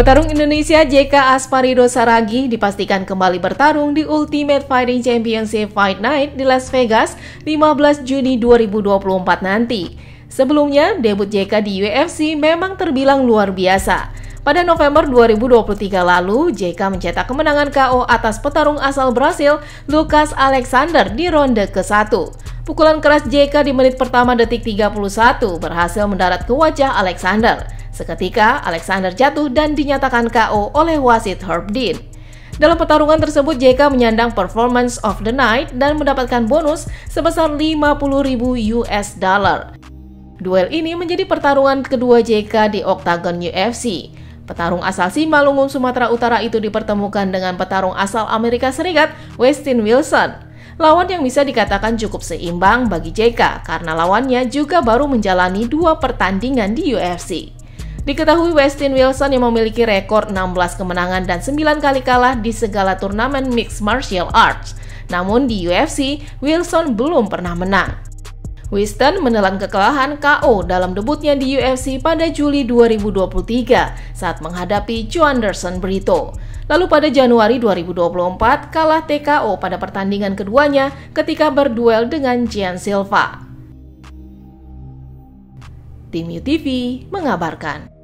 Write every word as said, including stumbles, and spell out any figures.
Petarung Indonesia J K Asparido Saragih dipastikan kembali bertarung di Ultimate Fighting Championship Fight Night di Las Vegas lima belas Juni dua ribu dua puluh empat nanti. Sebelumnya, debut J K di U F C memang terbilang luar biasa. Pada November dua ribu dua puluh tiga lalu, J K mencetak kemenangan K O atas petarung asal Brasil, Lucas Alexander di ronde ke satu. Pukulan keras J K di menit pertama detik tiga puluh satu berhasil mendarat ke wajah Alexander. Seketika, Alexander jatuh dan dinyatakan K O oleh wasit Herb Dean. Dalam pertarungan tersebut, J K menyandang Performance of the Night dan mendapatkan bonus sebesar lima puluh ribu U S dollar. Duel ini menjadi pertarungan kedua J K di Oktagon U F C. Petarung asal Simalungun, Sumatera Utara itu dipertemukan dengan petarung asal Amerika Serikat, Westin Wilson. Lawan yang bisa dikatakan cukup seimbang bagi J K karena lawannya juga baru menjalani dua pertandingan di U F C. Diketahui Westin Wilson yang memiliki rekor enam belas kemenangan dan sembilan kali kalah di segala turnamen Mixed Martial Arts. Namun di U F C, Wilson belum pernah menang. Westin menelan kekalahan K O dalam debutnya di U F C pada Juli dua ribu dua puluh tiga saat menghadapi Joanderson Brito. Lalu pada Januari dua ribu dua puluh empat kalah T K O pada pertandingan keduanya ketika berduel dengan Gian Silva. Tim U T V mengabarkan.